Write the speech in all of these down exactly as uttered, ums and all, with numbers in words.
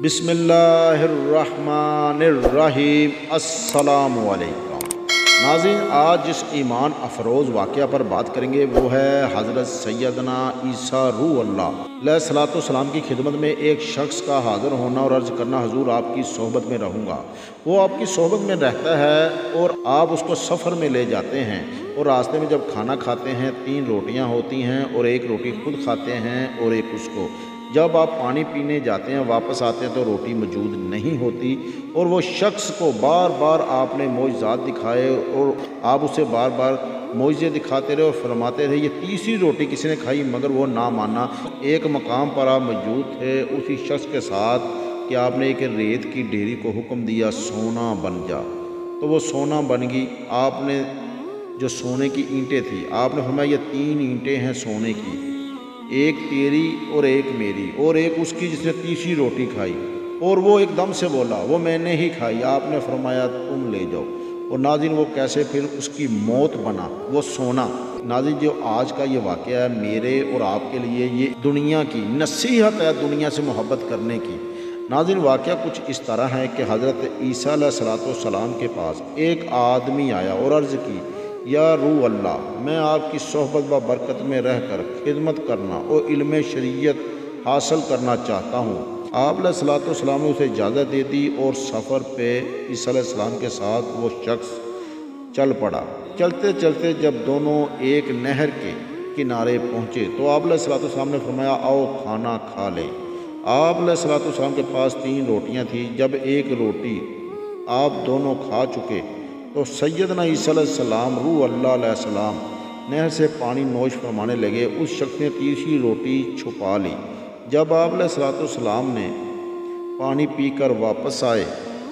बिस्मिल्लाहिर्रहमानिर्रहीम। अस्सलामु अलैकुम नाज़रीन, आज जिस ईमान अफरोज़ वाक़या पर बात करेंगे वो है हज़रत सैयदना ईसा रूह अल्लाह अलैहिस्सलाम की खिदमत में एक शख्स का हाज़िर होना और अर्ज़ करना, हुज़ूर आपकी सोहबत में रहूँगा। वो आपकी सोहबत में रहता है और आप उसको सफ़र में ले जाते हैं और रास्ते में जब खाना खाते हैं, तीन रोटियां होती हैं और एक रोटी खुद खाते हैं और एक उसको। जब आप पानी पीने जाते हैं, वापस आते हैं तो रोटी मौजूद नहीं होती और वो शख्स को बार बार आपने मोइज़ात दिखाए और आप उसे बार बार मोइज़े दिखाते रहे और फरमाते रहे ये तीसरी रोटी किसी ने खाई, मगर वो ना माना। एक मकाम पर आप मौजूद थे उसी शख्स के साथ कि आपने एक रेत की ढेरी को हुक्म दिया, सोना बन जा, तो वो सोना बन गई। आपने जो सोने की ईंटें थी, आपने फरमाया ये तीन ईंटें हैं सोने की, एक तेरी और एक मेरी और एक उसकी जिसने तीसरी रोटी खाई। और वो एकदम से बोला वो मैंने ही खाई। आपने फरमाया तुम ले जाओ। और नाज़रीन वो कैसे फिर उसकी मौत बना वो सोना। नाज़रीन जो आज का ये वाक़या है मेरे और आपके लिए ये दुनिया की नसीहत है, दुनिया से मोहब्बत करने की। नाज़रीन वाक़या कुछ इस तरह है कि हज़रत ईसा अलैहिस्सलाम के पास एक आदमी आया और अर्ज़ की, या रूह अल्लाह, मैं आपकी सोहबत व बरकत में रहकर खिदमत करना और इल्म शरीयत हासिल करना चाहता हूँ। आप अलैहिस्सलाम ने उसे इजाज़त दे दी और सफ़र पे ईसा अलैहिस्सलाम के साथ वो शख्स चल पड़ा। चलते चलते जब दोनों एक नहर के किनारे पहुँचे तो आप अलैहिस्सलाम ने फरमाया आओ खाना खा लें। आप अलैहिस्सलाम के पास तीन रोटियाँ थी। जब एक रोटी आप दोनों खा चुके तो सैयदना ईसा अलैहिस्सलाम रूह अल्लाह अलैहिस्सलाम नहर से पानी नोश फरमाने लगे। उस शख्स ने तीसरी रोटी छुपा ली। जब आप अलैहिस्सलाम ने पानी पीकर वापस आए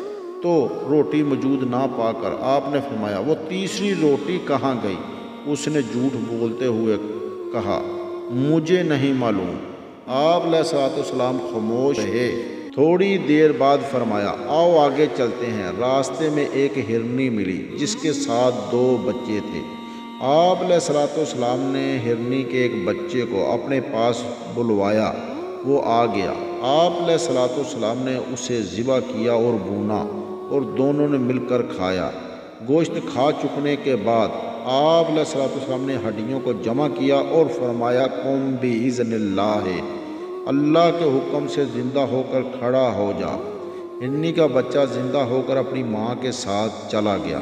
तो रोटी मौजूद ना पाकर आपने फरमाया वो तीसरी रोटी कहाँ गई? उसने झूठ बोलते हुए कहा मुझे नहीं मालूम। आप अलैहिस्सलाम खामोश रहे। थोड़ी देर बाद फरमाया आओ आगे चलते हैं। रास्ते में एक हिरनी मिली जिसके साथ दो बच्चे थे। आप अलैहिस्सलाम ने हिरनी के एक बच्चे को अपने पास बुलवाया, वो आ गया। आप अलैहिस्सलाम ने उसे ज़िबा किया और भूना और दोनों ने मिलकर खाया। गोश्त खा चुकने के बाद आप अलैहिस्सलाम ने हड्डियों को जमा किया और फरमाया कुम बिइज़्निल्लाह, अल्लाह के हुक्म से ज़िंदा होकर खड़ा हो जा। हिरनी का बच्चा ज़िंदा होकर अपनी माँ के साथ चला गया।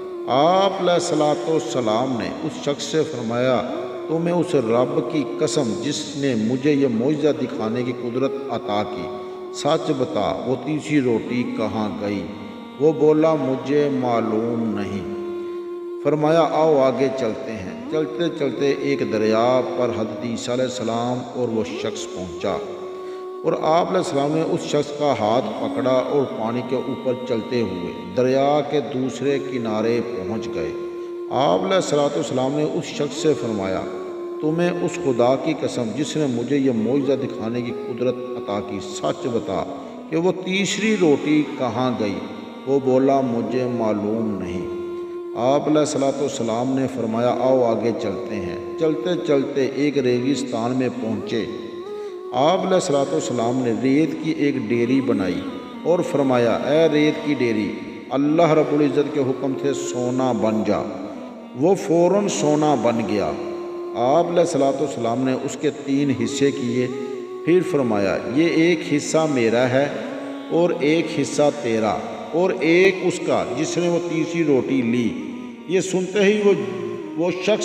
आप अलैहिस्सलाम ने उस शख्स से फरमाया तुम्हें उस रब की कसम जिसने मुझे ये मोइज़ा दिखाने की कुदरत अता की, सच बता वो तीसरी रोटी कहाँ गई? वो बोला मुझे मालूम नहीं। फरमाया आओ आगे चलते हैं। चलते चलते एक दरिया पर हज़रत ईसा अलैहिस्सलाम और वो शख्स पहुंचा और आप अलैहिस्सलाम ने उस शख्स का हाथ पकड़ा और पानी के ऊपर चलते हुए दरिया के दूसरे किनारे पहुंच गए। आप अलैहिस्सलाम ने उस शख्स से फरमाया तुम्हें उस खुदा की कसम जिसने मुझे ये मोइज़ा दिखाने की कुदरत अता की, सच बता कि वो तीसरी रोटी कहाँ गई? वो बोला मुझे मालूम नहीं। आप अलैहिस्सलाम ने फरमाया आओ आगे चलते हैं। चलते चलते एक रेगिस्तान में पहुँचे। आप अलैहिस्सलाम ने रेत की एक डेरी बनाई और फरमाया ए रेत की डेरी, अल्लाह रब्बुल इज़्ज़त के हुक्म से सोना बन जा। वो फ़ौरन सोना बन गया। आप अलैहिस्सलाम ने उसके तीन हिस्से किए। फिर फरमाया ये एक हिस्सा मेरा है और एक हिस्सा तेरा और एक उसका जिसने वो तीसरी रोटी ली। ये सुनते ही वो वो शख्स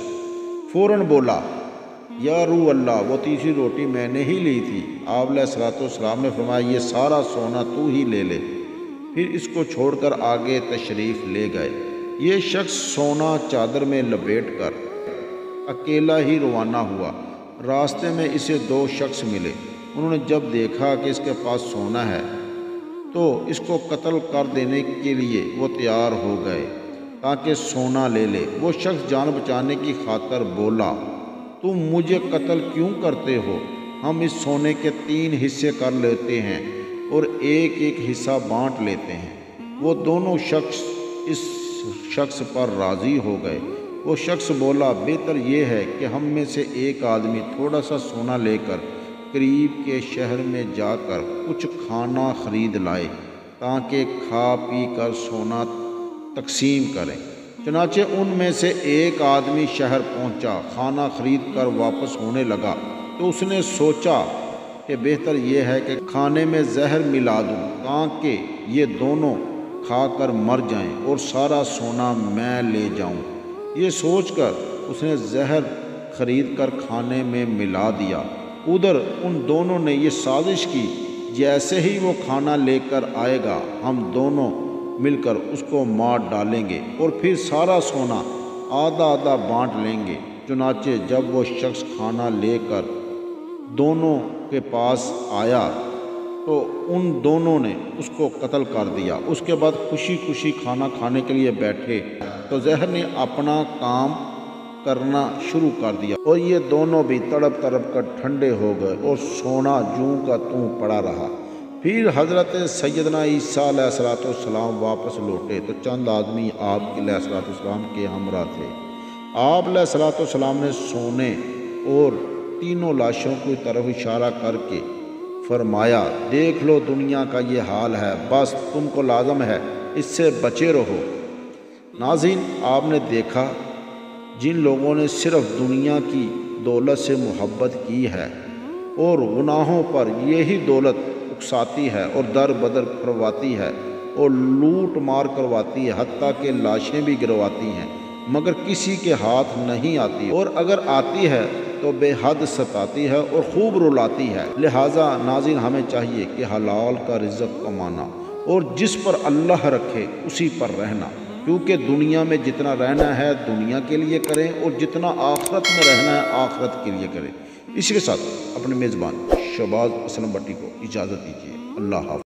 फ़ौरन बोला या रूह अल्लाह, वो तीसरी रोटी मैंने ही ली थी। आप अलैहिस्सलाम ने फरमाया ये सारा सोना तू ही ले ले। फिर इसको छोड़कर आगे तशरीफ़ ले गए। ये शख्स सोना चादर में लपेट कर अकेला ही रवाना हुआ। रास्ते में इसे दो शख्स मिले। उन्होंने जब देखा कि इसके पास सोना है तो इसको कत्ल कर देने के लिए वो तैयार हो गए ताकि सोना ले ले। वो शख्स जान बचाने की खातर बोला तुम मुझे कत्ल क्यों करते हो? हम इस सोने के तीन हिस्से कर लेते हैं और एक एक हिस्सा बांट लेते हैं। वो दोनों शख्स इस शख्स पर राज़ी हो गए। वो शख्स बोला बेहतर ये है कि हम में से एक आदमी थोड़ा सा सोना लेकर करीब के शहर में जाकर कुछ کھانا خرید لائے تاکہ کھا پی کر سونا تقسیم کریں۔ چنانچہ ان میں سے ایک آدمی شہر پہنچا، کھانا خرید کر واپس ہونے لگا تو اس نے سوچا کہ بہتر یہ ہے کہ کھانے میں زہر ملا دوں تاکہ یہ دونوں کھا کر مر جائیں اور سارا سونا میں لے جاؤں۔ یہ سوچ کر اس نے زہر خرید کر کھانے میں ملا دیا۔ ادھر ان دونوں نے یہ سازش کی، جیسے ہی وہ کھانا لے کر آئے گا ہم دونوں مل کر اس کو مار ڈالیں گے اور پھر سارا سونا آدھا آدھا بانٹ لیں گے۔ چنانچہ جب وہ شخص کھانا لے کر دونوں کے پاس آیا تو ان دونوں نے اس کو قتل کر دیا۔ اس کے بعد خوشی خوشی کھانا کھانے کے لیے بیٹھے تو زہر نے اپنا کام کرنا شروع کر دیا اور یہ دونوں بھی تڑپ تڑپ کر ٹھنڈے ہو گئے اور سونا جوں کا توں پڑا رہا۔ پھر حضرت سیدنا عیسیٰ علیہ الصلوۃ والسلام واپس لوٹے تو چند آدمی آپ کے علیہ الصلوۃ والسلام کے ہمراہ تھے۔ آپ علیہ الصلوۃ والسلام نے سونے اور تینوں لاشوں کی طرف اشارہ کر کے فرمایا، دیکھ لو دنیا کا یہ حال ہے، بس تم کو لازم ہے اس سے بچے رہو۔ ناظرین، آپ نے دیکھا جن لوگوں نے صرف دنیا کی دولت سے محبت کی ہے اور گناہوں پر یہی دولت اکساتی ہے اور در بدر کرواتی ہے اور لوٹ مار کرواتی ہے، حتیٰ کہ لاشیں بھی گرواتی ہیں، مگر کسی کے ہاتھ نہیں آتی، اور اگر آتی ہے تو بے حد ستاتی ہے اور خوب رلاتی ہے۔ لہٰذا ناظرین، ہمیں چاہیے کہ حلال کا رزق کمانا اور جس پر اللہ رکھے اسی پر رہنا، کیونکہ دنیا میں جتنا رہنا ہے دنیا کے لیے کریں اور جتنا آخرت میں رہنا ہے آخرت کے لیے کریں۔ اسی کے ساتھ اپنے میزبان شہباز اسلم بٹی کو اجازت دیجیے۔ اللہ حافظ۔